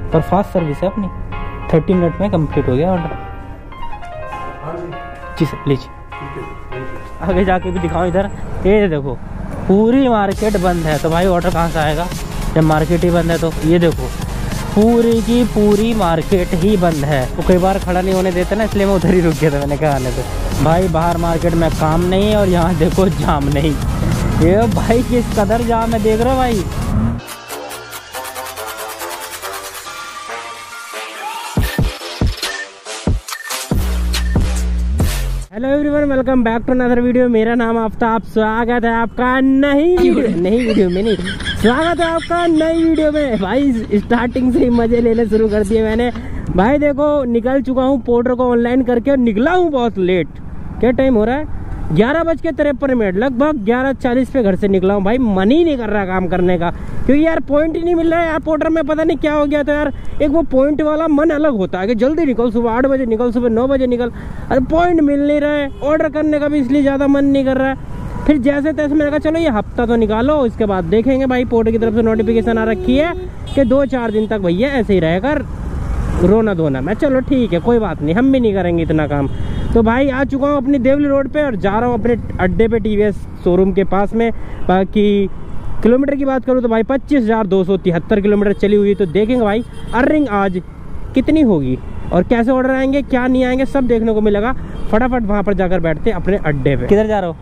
पर fast service है अपनी, 30 मिनट में कंप्लीट हो गया ऑर्डर। जी सर लीजिए। आगे जाके भी दिखाऊं इधर, ये देखो पूरी मार्केट बंद है, तो भाई ऑर्डर कहाँ से आएगा जब मार्केट ही बंद है। तो ये देखो पूरी की पूरी मार्केट ही बंद है। तो कई बार खड़ा नहीं होने देते ना, इसलिए मैं उधर ही रुक गया था। मैंने कहा आने दो भाई, बाहर मार्केट में काम नहीं है और यहाँ देखो जाम नहीं। ये भाई किस कदर जाम है, देख रहे हो भाई। Hello everyone, welcome back to another video. मेरा नाम आफ्ताब, स्वागत है आपका नई वीडियो में नहीं, स्वागत है आपका नई वीडियो में। भाई स्टार्टिंग से ही मजे लेने शुरू कर दिए मैंने। भाई देखो निकल चुका हूँ पोर्टर को ऑनलाइन करके और निकला हूँ बहुत लेट। क्या टाइम हो रहा है? 11:53, लगभग 11:40 पे घर से निकला हूँ। भाई मन ही नहीं कर रहा काम करने का, क्योंकि यार पॉइंट ही नहीं मिल रहा है यार पोर्टर में। पता नहीं क्या हो गया। तो यार एक वो पॉइंट वाला मन अलग होता है कि जल्दी निकल, सुबह 8 बजे निकल, सुबह 9 बजे निकल। अरे पॉइंट मिल नहीं रहा है, ऑर्डर करने का भी इसलिए ज़्यादा मन नहीं कर रहा है। फिर जैसे तैसे मैंने कहा चलो ये हफ्ता तो निकालो, इसके बाद देखेंगे। भाई पोर्टर की तरफ से नोटिफिकेशन आ रखी है कि 2-4 दिन तक भैया ऐसे ही रहेगा रोना धोना। मैं चलो ठीक है कोई बात नहीं, हम भी नहीं करेंगे इतना काम। तो भाई आ चुका हूँ अपनी देवली रोड पे और जा रहा हूँ अपने अड्डे पे, टीवीएस शोरूम के पास में। बाकी किलोमीटर की बात करूँ तो भाई 25,273 किलोमीटर चली हुई। तो देखेंगे भाई अर्निंग आज कितनी होगी और कैसे ऑर्डर आएंगे, क्या नहीं आएंगे, सब देखने को मिलेगा। फटाफट वहाँ पर जाकर बैठते अपने अड्डे पे। किधर जा रहे हो?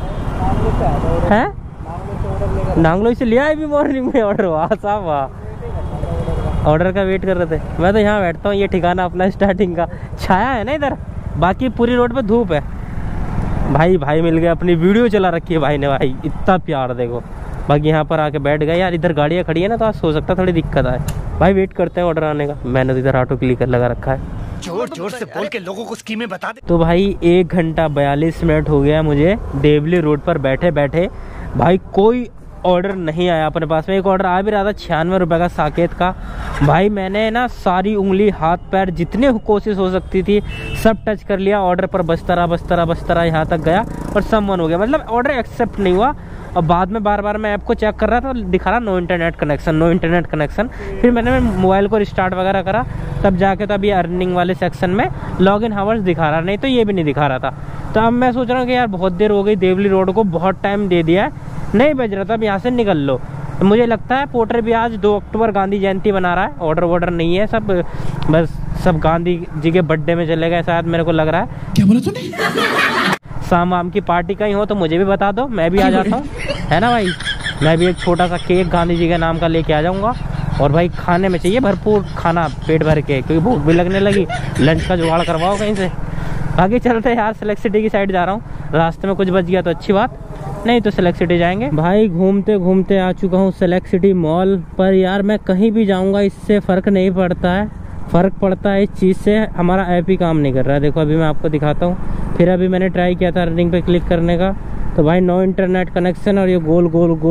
है नांगलोई से लिया है भी मॉर्निंग में ऑर्डर। वाह साहब वाह, ऑर्डर का वेट कर रहे थे। मैं तो यहाँ बैठता हूँ, ये ठिकाना अपना स्टार्टिंग का। छाया है ना इधर, बाकी पूरी रोड पे धूप है। भाई मिल गया, अपनी वीडियो चला रखी है भाई ने। भाई इतना प्यार देखो। बाकी यहाँ पर आके बैठ गए यार। इधर गाड़ियाँ खड़ी है ना, तो आज हो सकता है थोड़ी दिक्कत आए। भाई वेट करते हैं ऑर्डर आने का। मैंने तो इधर ऑटो क्लिकर लगा रखा है, जोर जोर से बोल के लोगों को स्कीमें बता दे। तो भाई 1 घंटा 42 मिनट हो गया मुझे देवली रोड पर बैठे बैठे। भाई कोई ऑर्डर नहीं आया अपने पास में। एक ऑर्डर आ भी रहा था 96 रुपये का साकेत का। भाई मैंने ना सारी उंगली हाथ पैर जितने कोशिश हो सकती थी सब टच कर लिया। ऑर्डर पर बजता रहा यहाँ तक गया और सम्मन हो गया। मतलब ऑर्डर एक्सेप्ट नहीं हुआ। और बाद में बार मैं ऐप को चेक कर रहा था, दिखा रहा नो इंटरनेट कनेक्शन। फिर मैंने मोबाइल को रिस्टार्ट वगैरह करा, तब जाके तो अभी अर्निंग वाले सेक्शन में लॉगिन हावर्स दिखा रहा, नहीं तो ये भी नहीं दिखा रहा था। तो अब मैं सोच रहा हूँ कि यार बहुत देर हो गई, देवली रोड को बहुत टाइम दे दिया है, नहीं बज रहा था, अब यहाँ से निकल लो। तो मुझे लगता है पोर्टर भी आज 2 अक्टूबर गांधी जयंती मना रहा है। ऑर्डर नहीं है, सब गांधी जी के बर्थडे में चले गए शायद, मेरे को लग रहा है। क्या बोला तूने? शाम की पार्टी का ही हो तो मुझे भी बता दो, मैं भी आ जाता हूँ, है ना भाई। मैं भी एक छोटा सा केक गांधी जी के नाम का लेके आ जाऊँगा। और भाई खाने में चाहिए भरपूर खाना, पेट भर के, क्योंकि भूख भी लगने लगी। लंच का जुगाड़ करवाओ कहीं से। आगे चलते हैं यार, सेलेक्ट सिटी की साइड जा रहा हूँ। रास्ते में कुछ बच गया तो अच्छी बात, नहीं तो सेलेक्ट सिटी जाएंगे। भाई घूमते घूमते आ चुका हूँ सेलेक्ट सिटी मॉल पर। यार मैं कहीं भी जाऊँगा इससे फ़र्क नहीं पड़ता है। फ़र्क पड़ता है इस चीज़ से, हमारा ऐप ही काम नहीं कर रहा है। देखो अभी मैं आपको दिखाता हूँ। फिर अभी मैंने ट्राई किया था अर्निंग पे क्लिक करने का, तो भाई नो इंटरनेट कनेक्शन। और ये गोल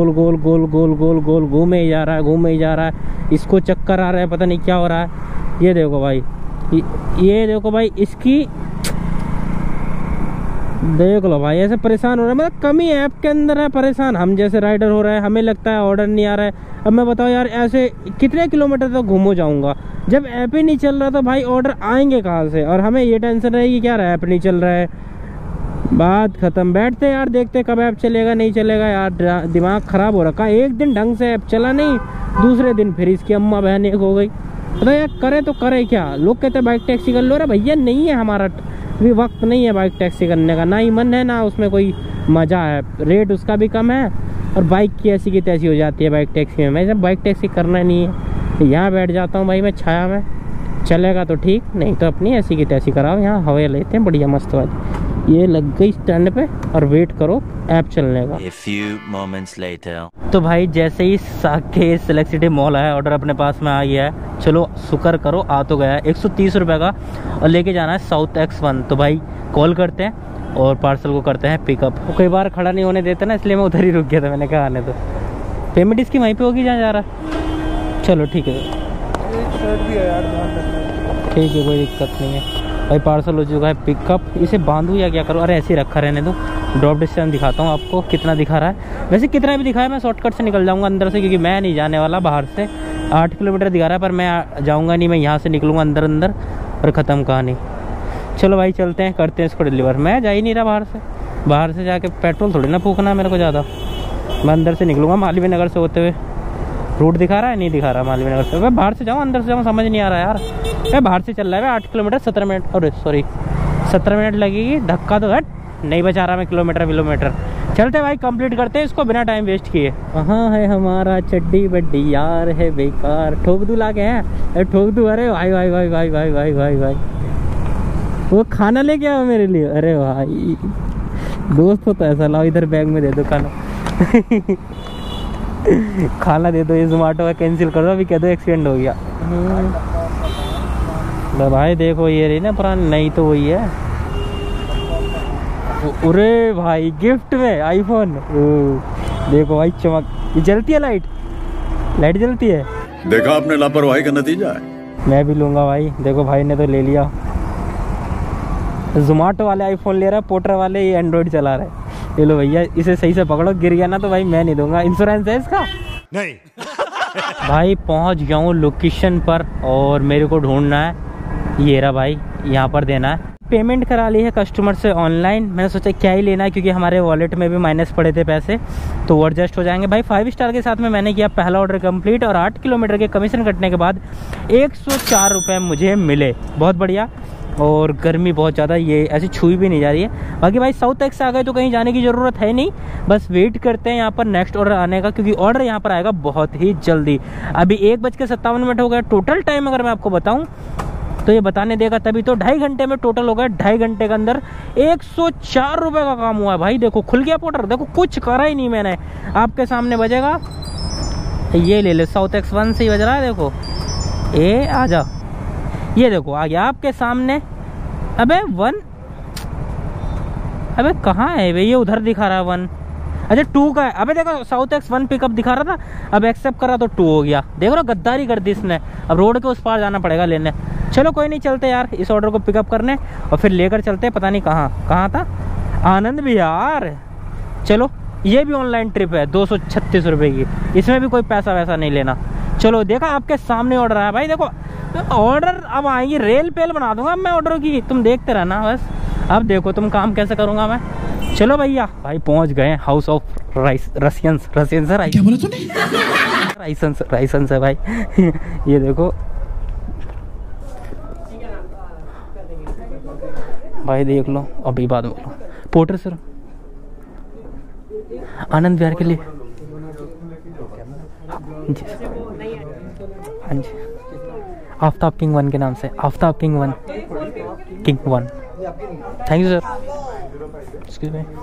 घूमे ही जा रहा है। इसको चक्कर आ रहा है, पता नहीं क्या हो रहा है। ये देखो भाई, ये देखो भाई, इसकी देख लो भाई, ऐसे परेशान हो रहा है। मतलब कमी ऐप के अंदर है, परेशान हम जैसे राइडर हो रहा है। हमें लगता है ऑर्डर नहीं आ रहा है। अब मैं बताओ यार, ऐसे कितने किलोमीटर तक घूमो जाऊंगा जब ऐप ही नहीं चल रहा। तो भाई ऑर्डर आएंगे कहाँ से? और हमें ये टेंशन रहेगी कि यार ऐप नहीं चल रहा है। बात खत्म। बैठते यार, देखते कब ऐप चलेगा नहीं चलेगा। यार दिमाग खराब हो रखा है। एक दिन ढंग से ऐप चला नहीं, दूसरे दिन फिर इसकी अम्मा बहन एक हो गई। तो यार करे तो करे क्या? लोग कहते हैं बाइक टैक्सी कर लो। अरे भैया नहीं है, हमारा भी वक्त नहीं है बाइक टैक्सी करने का, ना ही मन है, ना उसमें कोई मज़ा है। रेट उसका भी कम है और बाइक की ऐसी की तैसी हो जाती है बाइक टैक्सी में। मैं जब बाइक टैक्सी करना नहीं है, यहाँ बैठ जाता हूँ भाई मैं छाया में। चलेगा तो ठीक, नहीं तो अपनी ऐसी की तैसी कराओ। यहाँ हवा लेते हैं बढ़िया मस्त वाली। ये लग गई स्टैंड पे और वेट करो ऐप चलने का। A few moments later. तो भाई जैसे ही साके सेलेक्ट सिटी मॉल आया, ऑर्डर अपने पास में आ गया है। चलो शुक्र करो आ तो गया है। 130 रुपये का और लेके जाना है साउथ X1। तो भाई कॉल करते हैं और पार्सल को करते हैं पिकअप। तो कई बार खड़ा नहीं होने देते ना, इसलिए मैं उधर ही रुक गया था। मैंने कहा आने दो, पेमेंट इसकी वहीं पे होगी जहाँ जा रहा। चलो ठीक है, ठीक है कोई दिक्कत नहीं है। भाई पार्सल हो चुका है पिकअप। इसे बांधूँ या क्या करूँ? अरे ऐसे ही रखा रहने दो। ड्रॉप डिस्टेंस दिखाता हूँ आपको कितना दिखा रहा है। वैसे कितना भी दिखाया मैं शॉर्टकट से निकल जाऊँगा अंदर से, क्योंकि मैं नहीं जाने वाला बाहर से। 8 किलोमीटर दिखा रहा है, पर मैं जाऊँगा नहीं, मैं यहाँ से निकलूँगा अंदर अंदर और ख़त्म कहानी। चलो भाई चलते हैं, करते हैं इसको डिलीवर। मैं जा ही नहीं रहा बाहर से जाके पेट्रोल थोड़ी ना फूकना है मेरे को ज़्यादा। मैं अंदर से निकलूँगा मालवीय नगर से होते हुए। रूट दिखा रहा है, नहीं दिखा रहा मालवीय नगर से। मैं बाहर से जाऊँ अंदर से जाऊँ, समझ नहीं आ रहा यार। मैं बाहर से चल रहा है 8 किलोमीटर 17 मिनट, अरे सॉरी 17 मिनट लगेगी। धक्का तो हट नहीं बचा रहा मैं किलोमीटर। चलते भाई कंप्लीट करते हैं इसको बिना टाइम वेस्ट किए। कहाँ है हमारा चड्डी बड्डी यार है बेकार। ठोक दूँ लाके हैं, ठोक दूँ। अरे भाई भाई भाई भाई भाई भाई भाई भाई वो खाना लेके आओ मेरे लिए। अरे भाई दोस्त हो तो ऐसा लाओ, इधर बैग में दे दो खाना। खाना दे दो। ये जोमेटो का कैंसिल कर दो, अभी कह दो एक्सीडेंट हो गया। भाई देखो ये रही ना पुरानी, नहीं तो वही है। अरे भाई गिफ्ट में आईफोन। देखो भाई चमक, ये जलती है लाइट जलती है। देखा आपने लापरवाही का नतीजा है। मैं भी लूंगा भाई। देखो भाई ने तो ले लिया। जोमेटो वाले आईफोन ले रहा है, पोर्टर वाले ये एंड्रॉइड चला रहा है। ये लो भैया, इसे सही से पकड़ो, गिर गया ना तो भाई मैं नहीं दूंगा। इंश्योरेंस है इसका? नहीं। भाई पहुंच गया हूँ लोकेशन पर और मेरे को ढूंढना है। ये रहा भाई, यहाँ पर देना है। पेमेंट करा ली है कस्टमर से ऑनलाइन। मैंने सोचा क्या ही लेना है, क्योंकि हमारे वॉलेट में भी माइनस पड़े थे पैसे, तो वो एडजस्ट हो जाएंगे। भाई 5 स्टार के साथ में मैंने किया पहला ऑर्डर कंप्लीट और 8 किलोमीटर के कमीशन कटने के बाद 104 रुपये मुझे मिले। बहुत बढ़िया। और गर्मी बहुत ज़्यादा, ये ऐसी छुई भी नहीं जा रही है। बाकी भाई साउथ एक्स आ गए तो कहीं जाने की ज़रूरत है नहीं, बस वेट करते हैं यहाँ पर नेक्स्ट ऑर्डर आने का, क्योंकि ऑर्डर यहाँ पर आएगा बहुत ही जल्दी। अभी 1:57 हो गया टोटल टाइम। अगर मैं आपको बताऊँ तो ये बताने देगा तभी तो। 2.5 घंटे में टोटल हो गया। 2.5 घंटे के अंदर 104 रुपये का काम हुआ है भाई। देखो खुल गया पोर्टर, देखो कुछ करा ही नहीं मैंने। आपके सामने बजेगा, ये ले ले, साउथ एक्स 1 से ही बज रहा है। देखो ए आ जा, ये देखो आ गया आपके सामने। अबे 1, अबे कहाँ है भाई? ये उधर दिखा रहा है 1, अच्छा 2 का है। अबे देखो साउथ एक्स 1 पिकअप दिखा रहा था, अब एक्सेप्ट करा तो 2 हो गया। देख रहे, गद्दारी कर दी इसने। अब रोड के उस पार जाना पड़ेगा लेने। चलो कोई नहीं, चलते यार इस ऑर्डर को पिकअप करने और फिर लेकर चलते। पता नहीं कहाँ था, आनंद विहार। चलो ये भी ऑनलाइन ट्रिप है 236 रुपये की, इसमें भी कोई पैसा वैसा नहीं लेना। चलो देखा आपके सामने ऑर्डर आया भाई। देखो ऑर्डर अब आएंगी, रेल पेल बना दूंगा मैं ऑर्डर की, तुम देखते रहना बस। अब देखो तुम काम कैसे करूंगा मैं। चलो भैया, भाई पहुंच गए हाउस ऑफ रसियंस है। क्या बोला तूने? राइसेंस है भाई। ये देखो भाई, देख लो अभी बाद में। पोर्टर सर आनंद विहार के लिए। हाँ जी, आफ्ताब किंग 1 के नाम से, Aftab king 1। Thank you sir. Excuse me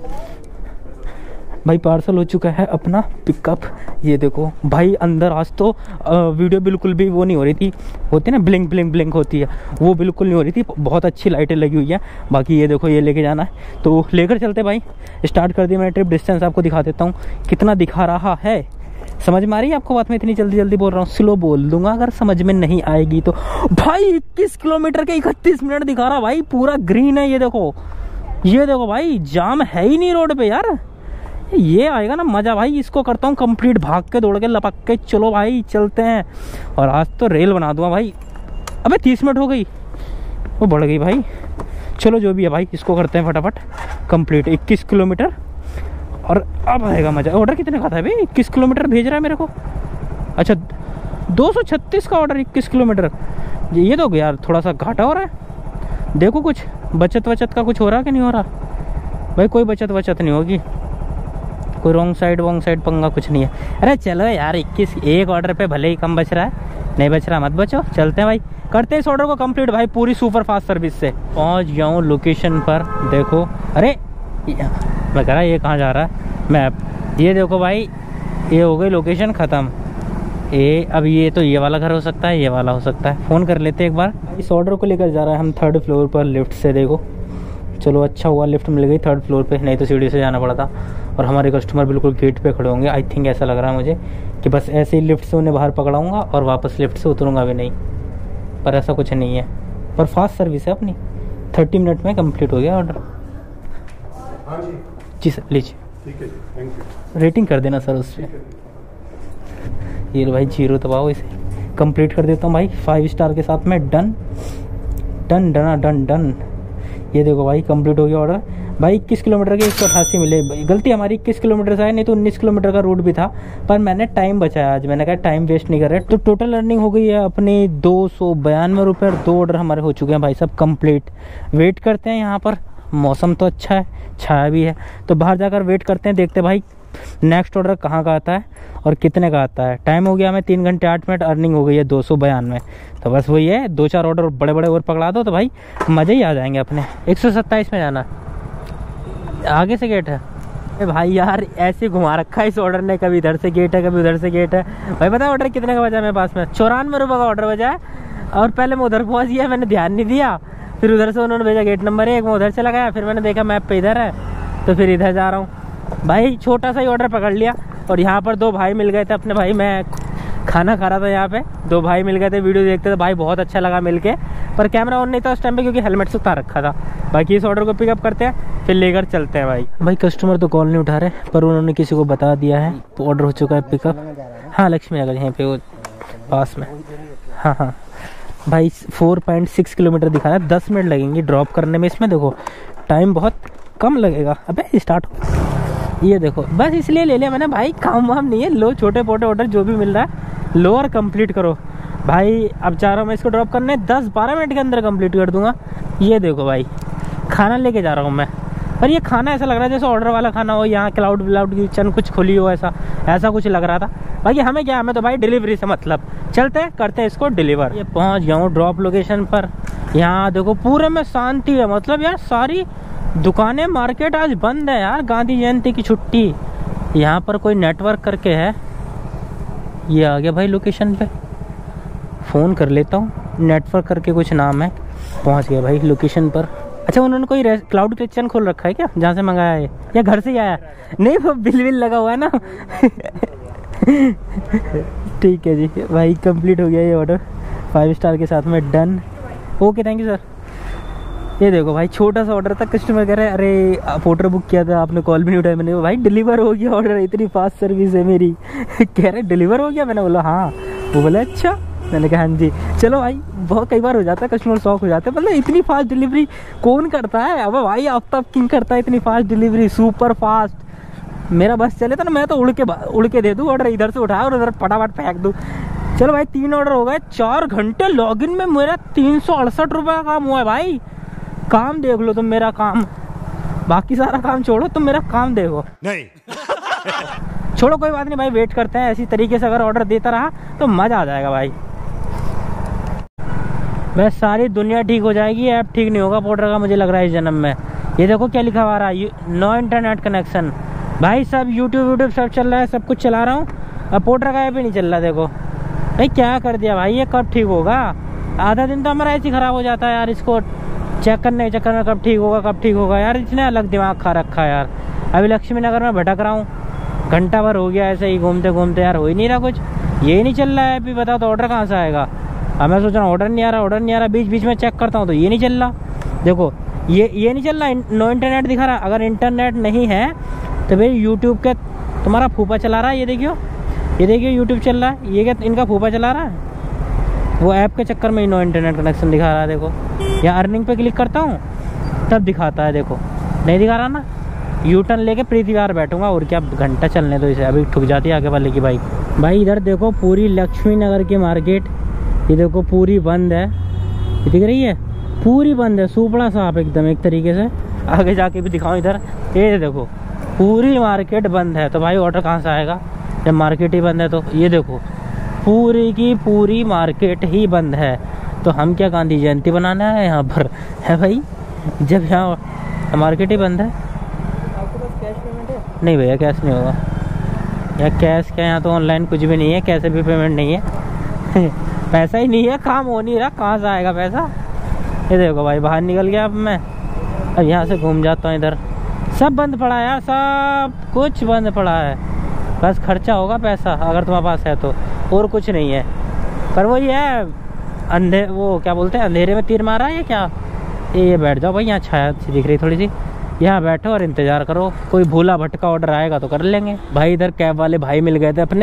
भाई, पार्सल हो चुका है अपना पिकअप। ये देखो भाई अंदर आज तो वीडियो बिल्कुल भी वो नहीं हो रही थी, होती है ना ब्लिंक होती है, वो बिल्कुल नहीं हो रही थी। बहुत अच्छी लाइटें लगी हुई है। बाकी ये देखो, ये लेके जाना है तो लेकर चलते भाई। स्टार्ट कर दी मैंने ट्रिप। डिस्टेंस आपको दिखा देता हूँ कितना दिखा रहा है। समझ में आ रही है आपको बात? मैं इतनी जल्दी बोल रहा हूँ, स्लो बोल दूंगा अगर समझ में नहीं आएगी तो। भाई 21 किलोमीटर के 31 मिनट दिखा रहा भाई, पूरा ग्रीन है। ये देखो भाई, जाम है ही नहीं रोड पे यार। ये आएगा ना मजा भाई। इसको करता हूँ कंप्लीट, भाग के दौड़ के लपक के। चलो भाई चलते हैं, और आज तो रेल बना दूंगा भाई। अबे 30 मिनट हो गई, वो बढ़ गई भाई। चलो जो भी है भाई, इसको करते हैं फटाफट कंप्लीट। 21 किलोमीटर और अब आएगा मजा। ऑर्डर कितने का था भाई? 21 किलोमीटर भेज रहा है मेरे को। अच्छा 236 का ऑर्डर, 21 किलोमीटर। ये तो यार थोड़ा सा घाटा हो रहा है। देखो कुछ बचत का कुछ हो रहा है कि नहीं हो रहा भाई? कोई बचत नहीं होगी, कोई रॉन्ग साइड पंगा कुछ नहीं है। अरे चलो यार, 21 एक ऑर्डर पे भले ही कम बच रहा है, नहीं बच रहा मत बचो। चलते हैं भाई, करते हैं इस ऑर्डर को कंप्लीट भाई पूरी सुपर फास्ट सर्विस से। पहुंच गया हूँ लोकेशन पर। देखो अरे मैं कह रहा ये कहाँ जा रहा है मैप। ये देखो भाई, ये हो गई लोकेशन ख़त्म। अब ये तो ये वाला घर हो सकता है, ये वाला हो सकता है। फ़ोन कर लेते हैं एक बार। इस ऑर्डर को लेकर जा रहा है हम 3rd फ्लोर पर लिफ्ट से। देखो चलो अच्छा हुआ लिफ्ट मिल गई 3rd फ्लोर पे, नहीं तो सीढ़ी से जाना पड़ा था। और हमारे कस्टमर बिल्कुल गेट पे खड़े होंगे। आई थिंक ऐसा लग रहा है मुझे कि बस ऐसे ही लिफ्ट से उन्हें बाहर पकड़ाऊँगा और वापस लिफ्ट से उतरूँगा भी नहीं, पर ऐसा कुछ नहीं है। पर फास्ट सर्विस है अपनी। 30 मिनट में कंप्लीट हो गया ऑर्डर। हाँ जी सर लीजिए। ठीक है जी, थैंक यू। रेटिंग कर देना सर उस पर। ये भाई 0 दबाओ, इसे कंप्लीट कर देता हूँ भाई 5 स्टार के साथ में। Done done done done done. ये देखो भाई कंप्लीट हो गया ऑर्डर। भाई 21 किलोमीटर के 188 मिले। गलती हमारी 21 किलोमीटर से है, नहीं तो 19 किलोमीटर का रूट भी था, पर मैंने टाइम बचाया आज। मैंने कहा टाइम वेस्ट नहीं कर रहे। तो टोटल अर्निंग हो गई है अपनी 292 रुपये और 2 ऑर्डर हमारे हो चुके हैं भाई सब कंप्लीट। वेट करते हैं यहाँ पर, मौसम तो अच्छा है, छाया भी है, तो बाहर जाकर वेट करते हैं, देखते हैं भाई नेक्स्ट ऑर्डर कहाँ का आता है और कितने का आता है। टाइम हो गया हमें 3 घंटे 8 मिनट, अर्निंग हो गई है 292। तो बस वही है, 2-4 ऑर्डर बड़े बड़े और पकड़ा दो तो भाई मज़े ही आ जाएंगे अपने। 127 में जाना, आगे से गेट है। अरे भाई यार ऐसे घुमा रखा है इस ऑर्डर ने, कभी इधर से गेट है कभी उधर से गेट है। भाई पता है ऑर्डर कितने का बजा मेरे पास में? 94 रुपये का ऑर्डर बजा है। और पहले मैं उधर पहुँच गया, मैंने ध्यान नहीं दिया, फिर उधर से उन्होंने भेजा गेट नंबर 1, मैं उधर से लगाया, फिर मैंने देखा मैप पे इधर है तो फिर इधर जा रहा हूँ। भाई छोटा सा ही ऑर्डर पकड़ लिया। और यहाँ पर 2 भाई मिल गए थे अपने भाई, मैं खाना खा रहा था यहाँ पे, 2 भाई मिल गए थे, वीडियो देखते थे भाई, बहुत अच्छा लगा मिलके, पर कैमरा ऑन नहीं था उस टाइम पे क्योंकि हेलमेट से उतार रखा था। बाकी इस ऑर्डर को पिकअप करते हैं फिर लेकर चलते हैं भाई। भाई कस्टमर तो कॉल नहीं उठा रहे, पर उन्होंने किसी को बता दिया है तो ऑर्डर हो चुका है पिकअप। हाँ लक्ष्मी नगर यहीं पे वो पास में। हाँ हाँ भाई 4.6 किलोमीटर दिखा रहा है, 10 मिनट लगेंगे ड्रॉप करने में। इसमें देखो टाइम बहुत कम लगेगा। अबे स्टार्ट, ये देखो बस इसलिए ले लिया मैंने भाई, काम वाम नहीं है, लो छोटे मोटे ऑर्डर जो भी मिल रहा है लो और कंप्लीट करो भाई। अब जा रहा हूँ मैं इसको ड्रॉप करने, 10-12 मिनट के अंदर कंप्लीट कर दूंगा। ये देखो भाई खाना लेके जा रहा हूँ मैं, पर ये खाना ऐसा लग रहा है जैसे ऑर्डर वाला खाना हो, यहाँ क्लाउड व्लाउड किचन कुछ खुली हो, ऐसा कुछ लग रहा था। बाकी हमें क्या, हमें तो भाई डिलीवरी से मतलब, चलते हैं करते हैं इसको डिलीवर। ये पहुँच गया हूँ ड्रॉप लोकेशन पर। यहाँ देखो पूरे में शांति है, मतलब यार सारी दुकानें मार्केट आज बंद है यार, गांधी जयंती की छुट्टी। यहाँ पर कोई नेटवर्क करके है, ये आ गया भाई लोकेशन पे, फ़ोन कर लेता हूँ, नेटवर्क करके कुछ नाम है। पहुँच गया भाई लोकेशन पर। अच्छा उन्होंने कोई क्लाउड किचन खोल रखा है क्या जहाँ से मंगाया है, या घर से ही आया? नहीं वो बिल लगा हुआ है ना। ठीक है जी भाई, कंप्लीट हो गया ये ऑर्डर 5 स्टार के साथ में। Done, okay thank you sir. ये देखो भाई छोटा सा ऑर्डर था, कस्टमर कह रहे हैं अरे फोटो बुक किया था आपने, कॉल भी नहीं उठाया। मैंने भाई डिलीवर हो गया ऑर्डर, इतनी फास्ट सर्विस है मेरी। कह रहे डिलीवर हो गया, मैंने बोला हाँ। वो बोला अच्छा, मैंने कहा हाँ जी। चलो भाई बहुत कई बार हो जाता है, कस्टमर शॉक हो जाते हैं, मतलब इतनी फास्ट डिलीवरी कौन करता है? अब भाई आफ्ताब किंग करता है इतनी फास्ट डिलीवरी, सुपर फास्ट। मेरा बस चले तो ना मैं तो उड़ के दे दूँ ऑर्डर, इधर से उठाया और उधर फटाफट फेंक दूँ। चलो भाई 3 ऑर्डर हो गए, 4 घंटे लॉगिन में मेरा 368 रुपये का काम हुआ है भाई। काम देख लो तुम मेरा काम, बाकी सारा काम छोड़ो, तुम मेरा काम देखो। नहीं छोड़ो कोई बात नहीं भाई, वेट करते हैं। ऐसी तरीके से अगर ऑर्डर देता रहा तो मज़ा आ जाएगा भाई। बस सारी दुनिया ठीक हो जाएगी, ऐप ठीक नहीं होगा पोर्टर का मुझे लग रहा है इस जन्म में। ये देखो क्या लिखा हुआ रहा है, नो इंटरनेट कनेक्शन। भाई सब यूट्यूब सब चल रहा है, सब कुछ चला रहा हूँ, अब पोर्टर का ऐप ही नहीं चल रहा। देखो भाई क्या कर दिया भाई, ये कब ठीक होगा? आधा दिन तो हमारा ऐसे ही ख़राब हो जाता है यार, इसको चेक करने के चक्कर में कब ठीक होगा यार। इतने अलग दिमाग खा रखा है यार। अभी लक्ष्मी नगर में भटक रहा हूँ, घंटा भर हो गया ऐसे ही घूमते घूमते यार, हो ही नहीं रहा कुछ, ये नहीं चल रहा है। अभी बताओ तो ऑर्डर कहाँ से आएगा? अब मैं सोच रहा हूँ ऑर्डर नहीं आ रहा, बीच में चेक करता हूँ तो ये नहीं चल रहा। देखो ये नहीं चल रहा, नो इंटरनेट दिखा रहा। अगर इंटरनेट नहीं है तो भाई यूट्यूब के तुम्हारा फूफा चला रहा है, ये देखियो यूट्यूब चल रहा है, ये क्या इनका फूफा चला रहा है? वो ऐप के चक्कर में ही नो इंटरनेट कनेक्शन दिखा रहा है। देखो या अर्निंग पे क्लिक करता हूँ तब दिखाता है, देखो नहीं दिखा रहा ना। यू टर्न लेके प्रीति बार बैठूंगा और क्या, घंटा चलने दो इसे, अभी ठुक जाती है आगे वाले की बाइक। भाई इधर देखो पूरी लक्ष्मी नगर की मार्केट, ये देखो पूरी बंद है, ये दिख रही है पूरी बंद है, सुपड़ा साफ एकदम एक तरीके से। आगे जाके भी दिखाऊं इधर, ये देखो पूरी मार्केट बंद है। तो भाई ऑर्डर कहाँ से आएगा जब मार्केट ही बंद है? तो ये देखो पूरी की पूरी मार्केट ही बंद है, तो हम क्या गांधी जयंती बनाना है यहाँ पर है भाई, जब यहाँ मार्केट ही बंद है। आपके पास कैश पेमेंट है? नहीं भैया कैश नहीं होगा यहाँ, कैश क्या, यहाँ तो ऑनलाइन कुछ भी नहीं है, कैसे भी पेमेंट नहीं है। पैसा ही नहीं है, काम हो नहीं रहा, कहाँ से आएगा पैसा? ये देखो भाई बाहर निकल गया अब मैं, अब यहाँ से घूम जाता हूँ। इधर सब बंद पड़ा है यार, सब कुछ बंद पड़ा है, बस खर्चा होगा पैसा अगर तुम्हारे पास है तो, और कुछ नहीं है। पर वही है वो क्या बोलते हैं, अंधेरे में तीर मारा है क्या? ये बैठ जाओ भाई, यहाँ छाया सी दिख रही थोड़ी सी, यहाँ बैठो और इंतज़ार करो, कोई भूला भटका ऑर्डर आएगा तो कर लेंगे। भाई इधर कैब वाले भाई मिल गए थे अपने,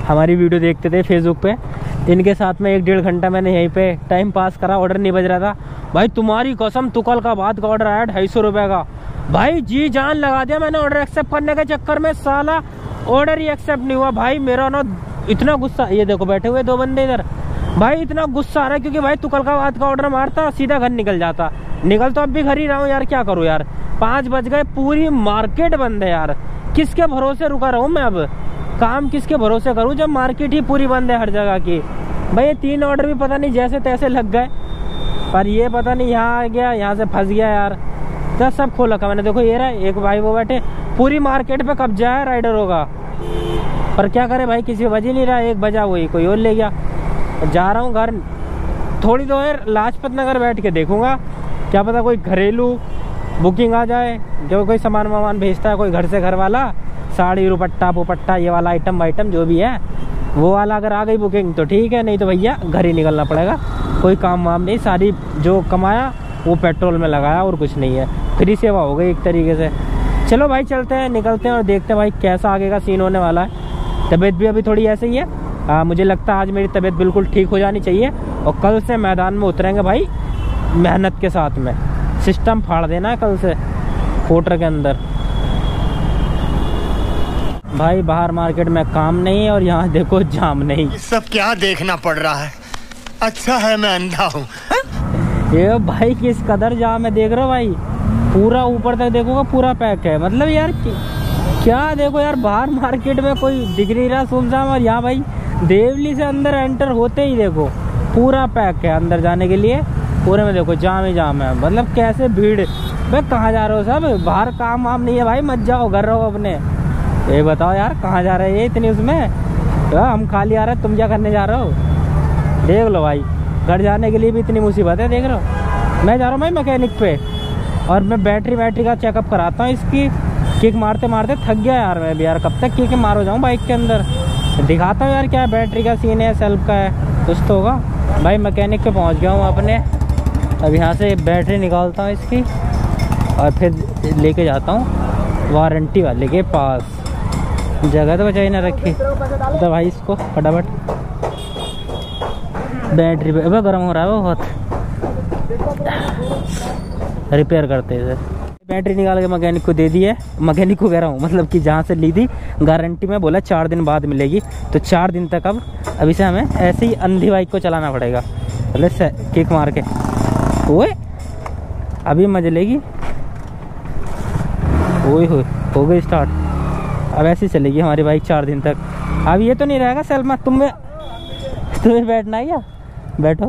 हमारी वीडियो देखते थे फेसबुक पे। इनके साथ में 1-1.5 घंटा मैंने यहीं पे टाइम पास करा। ऑर्डर नहीं बज रहा था भाई, तुम्हारी कसम तुकल का बात का ऑर्डर आया 250 रुपये का भाई। जी जान लगा दिया मैंने ऑर्डर एक्सेप्ट करने के चक्कर में, साला ऑर्डर ही एक्सेप्ट नहीं हुआ भाई। मेरा ना इतना गुस्सा, ये देखो बैठे हुए 2 बंदे इधर भाई, इतना गुस्सा आ रहा है क्योंकि भाई तुकल का बात का ऑर्डर मारता सीधा घर निकल जाता। निकल तो अब भी घर ही रहा हूँ यार, क्या करूँ यार। 5 बज गए, पूरी मार्केट बंद है यार। किसके भरोसे रुका रहूँ मैं अब, काम किसके भरोसे करूँ जब मार्केट ही पूरी बंद है हर जगह की। भाई ये 3 ऑर्डर भी पता नहीं जैसे तैसे लग गए, पर ये पता नहीं यहाँ आ गया, यहाँ से फंस गया यार। तो सब खोल रखा मैंने, देखो ये रहा एक भाई वो बैठे, पूरी मार्केट पे कब्जा है राइडर होगा। पर क्या करे भाई, किसी बज ही नहीं रहा। 1 बजा वही कोई और ले गया। जा रहा हूँ घर, थोड़ी देर लाजपत नगर बैठ के देखूंगा, क्या पता कोई घरेलू बुकिंग आ जाए, जो कोई सामान वामान भेजता है कोई घर से घर वाला, साड़ी रुपट्टा पुपट्टा ये वाला आइटम जो भी है वो वाला अगर आ गई बुकिंग तो ठीक है, नहीं तो भैया घर ही निकलना पड़ेगा। कोई काम वाम नहीं, सारी जो कमाया वो पेट्रोल में लगाया और कुछ नहीं है। फ्री सेवा हो गई एक तरीके से। चलो भाई चलते हैं, निकलते हैं और देखते हैं भाई कैसा आगे का सीन होने वाला है। तबीयत भी अभी थोड़ी ऐसे ही है। मुझे लगता है आज मेरी तबीयत बिल्कुल ठीक हो जानी चाहिए और कल से मैदान में उतरेंगे भाई मेहनत के साथ में। सिस्टम फाड़ देना है कल से कोटर के अंदर। भाई बाहर मार्केट में काम नहीं है और यहाँ देखो जाम नहीं। सब क्या देखना पड़ रहा है, अच्छा है मैं अंधा हूँ। ये भाई किस कदर जाम है देख रहे हो भाई, पूरा ऊपर तक देखोगा पूरा पैक है। मतलब यार क्या देखो यार, बाहर मार्केट में कोई दिख नहीं रहा सुनसान, और यहाँ भाई देवली से अंदर एंटर होते ही देखो पूरा पैक है। अंदर जाने के लिए पूरे में देखो जाम ही जाम है। मतलब कैसे भीड़। भाई कहाँ जा रहे हो सब, बाहर काम वाम नहीं है भाई, मत जाओ घर रहो अपने। ये बताओ यार कहाँ जा रहे हैं इतनी उसमें, हम खाली आ रहे हैं, तुम क्या करने जा रहे हो। देख लो भाई घर जाने के लिए भी इतनी मुसीबत है, देख रहे हो। मैं जा रहा हूँ भाई मैकेनिक पे और मैं बैटरी का चेकअप कराता हूँ इसकी। किक मारते मारते थक गया यार मैं भी यार, कब तक किक मारो जाऊँ बाइक के अंदर। दिखाता हूँ यार क्या बैटरी का सीन है, सेल्फ का है, कुछ तो होगा। भाई मैकेनिक पे पहुँच गया हूँ अपने। अब यहाँ से बैटरी निकालता हूँ इसकी और फिर लेके जाता हूँ वारंटी वाले के पास। जगह तो बचाई ना रखी तो भाई इसको फटाफट बैटरी पे, अब गर्म हो रहा है वो बहुत, रिपेयर करते हैं। बैटरी निकाल के मैकेनिक को दे दी है। मैकेनिक को कह रहा हूँ, मतलब कि जहाँ से ली थी गारंटी में बोला 4 दिन बाद मिलेगी, तो 4 दिन तक अब इसे हमें ऐसे ही अंधी बाइक को चलाना पड़ेगा। पहले किक मार के ओए अभी मजे लेगी। ओए हो गई स्टार्ट। अब ऐसे चलेगी हमारी बाइक 4 दिन तक। अब ये तो नहीं रहेगा सलमा, तुम्हें बैठना है या बैठो।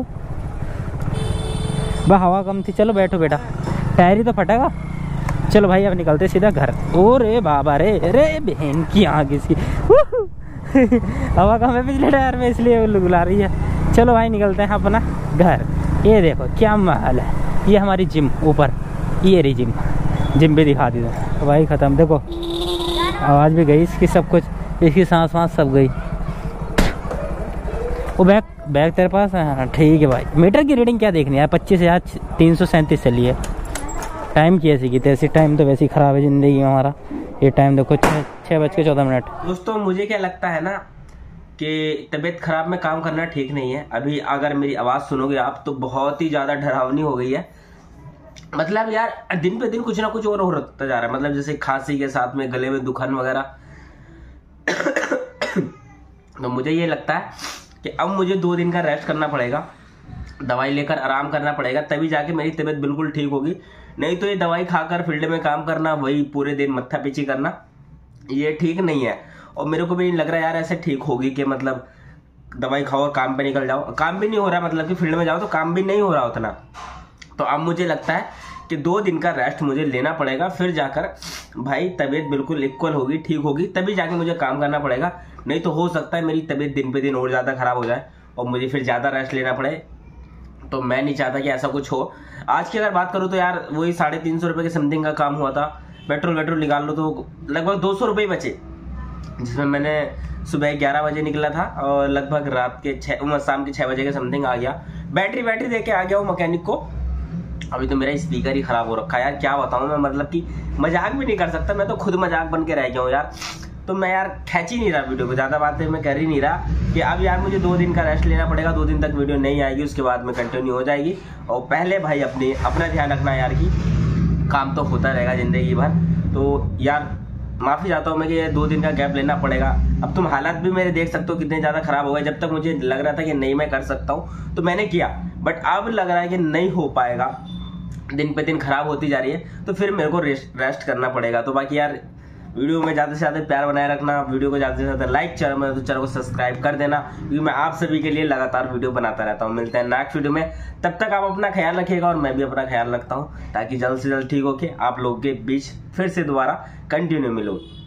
बस हवा कम थी, चलो बैठो बेटा, टायर ही तो फटेगा। चलो भाई अब निकलते सीधा घर। ओ रे बाबा रे बहन की आगे सी हवा कम है पिछले टायर में, इसलिए बुला रही है। चलो भाई निकलते हैं अपना घर। ये देखो क्या महल है, ये हमारी जिम ऊपर, ये रही जिम भी दिखा दी तो भाई ख़त्म। देखो आवाज़ भी गई इसकी, सब कुछ, इसकी सांस सब गई। वो बैग तेरे पास है? हाँ ठीक है भाई। मीटर की रीडिंग क्या देखनी है, 25,337 चली है। टाइम की ऐसी की तैसी, टाइम तो वैसे ही ख़राब है ज़िंदगी में हमारा। ये टाइम देखो 6:14। दोस्तों मुझे क्या लगता है ना कि तबीयत ख़राब में काम करना ठीक नहीं है। अभी अगर मेरी आवाज़ सुनोगे आप तो बहुत ही ज़्यादा डरावनी हो गई है। मतलब यार दिन पे दिन कुछ ना कुछ और होता जा रहा है। मतलब जैसे खांसी के साथ में गले में दुखन वगैरह। तो मुझे ये लगता है कि अब मुझे 2 दिन का रेस्ट करना पड़ेगा, दवाई लेकर आराम करना पड़ेगा, तभी जाके मेरी तबीयत बिल्कुल ठीक होगी। नहीं तो ये दवाई खाकर फील्ड में काम करना, वही पूरे दिन मत्था पीछी करना, ये ठीक नहीं है। और मेरे को भी नहीं लग रहा यार ऐसे ठीक होगी कि मतलब दवाई खाओ और काम पे निकल जाओ। काम भी नहीं हो रहा, मतलब कि फील्ड में जाओ तो काम भी नहीं हो रहा उतना। तो अब मुझे लगता है कि 2 दिन का रेस्ट मुझे लेना पड़ेगा, फिर जाकर भाई तबीयत बिल्कुल इक्वल होगी, ठीक होगी, तभी जाके मुझे काम करना पड़ेगा। नहीं तो हो सकता है मेरी तबीयत दिन पे दिन और ज़्यादा ख़राब हो जाए और मुझे फिर ज़्यादा रेस्ट लेना पड़े। तो मैं नहीं चाहता कि ऐसा कुछ हो। आज की अगर बात करूँ तो यार वही 350 रुपये के समथिंग का काम हुआ था। पेट्रोल निकाल लो तो लगभग 200 रुपये बचे, जिसमें मैंने सुबह 11 बजे निकला था और लगभग रात के शाम के 6 बजे के समथिंग आ गया। बैटरी दे के आ गया हूँ मैकेनिक को। अभी तो मेरा स्पीकर ही खराब हो रखा है यार, क्या बताऊँ मैं, मतलब कि मजाक भी नहीं कर सकता, मैं तो खुद मजाक बन के रह गया हूँ यार। तो मैं यार खींच ही नहीं रहा वीडियो को, ज़्यादा बातें मैं कर ही नहीं रहा कि अब यार मुझे 2 दिन का रेस्ट लेना पड़ेगा। 2 दिन तक वीडियो नहीं आएगी, उसके बाद में कंटिन्यू हो जाएगी। और पहले भाई अपना ध्यान रखना यार कि काम तो होता रहेगा ज़िंदगी भर। तो यार माफ़ी चाहता हूँ मैं कि 2 दिन का गैप लेना पड़ेगा। अब तुम हालात भी मेरे देख सकते हो कितने ज़्यादा ख़राब हो गए। जब तक मुझे लग रहा था कि नहीं मैं कर सकता हूँ तो मैंने किया, बट अब लग रहा है कि नहीं हो पाएगा, दिन पे दिन खराब होती जा रही है, तो फिर मेरे को रेस्ट करना पड़ेगा। तो बाकी यार वीडियो में ज़्यादा से ज़्यादा प्यार बनाए रखना, वीडियो को ज़्यादा से ज़्यादा लाइक, चैनल को सब्सक्राइब कर देना, क्योंकि मैं आप सभी के लिए लगातार वीडियो बनाता रहता हूँ। मिलते हैं नेक्स्ट वीडियो में, तब तक आप अपना ख्याल रखिएगा और मैं भी अपना ख्याल रखता हूँ, ताकि जल्द से जल्द ठीक होके आप लोगों के बीच फिर से दोबारा कंटिन्यू मिलूँ।